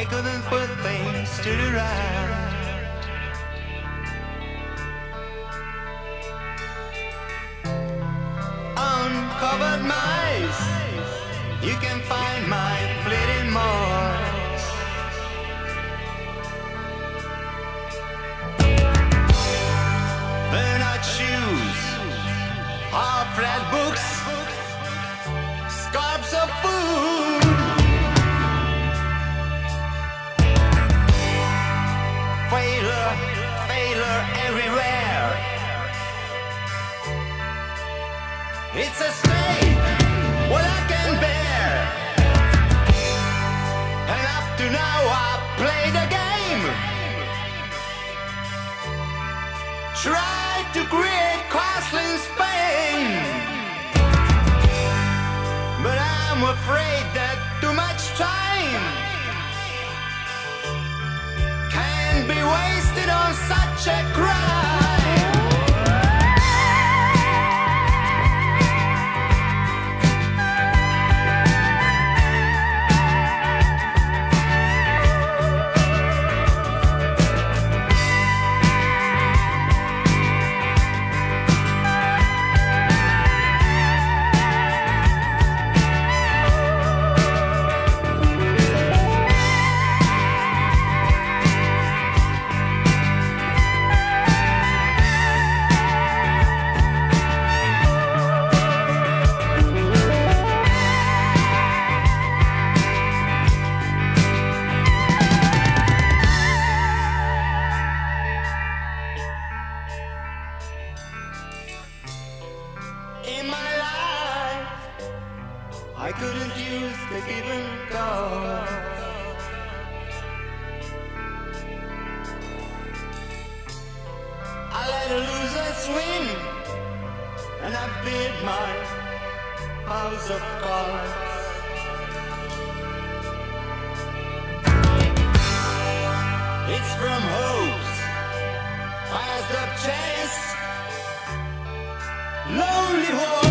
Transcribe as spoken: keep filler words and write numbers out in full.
I couldn't put things to the right. Uncovered mice, you can find my fleeting marks. They're not shoes or flat books, scarps of food. Failure, failure everywhere. It's a state what I can bear. And up to now I play the game. Try to create costly Spain. But I'm afraid that too much time can be wasted on such a crime. In my life, I couldn't use the given cause. I let a loser swing, and I built my house of cards. It's from hopes, passed up chance, lonely horse.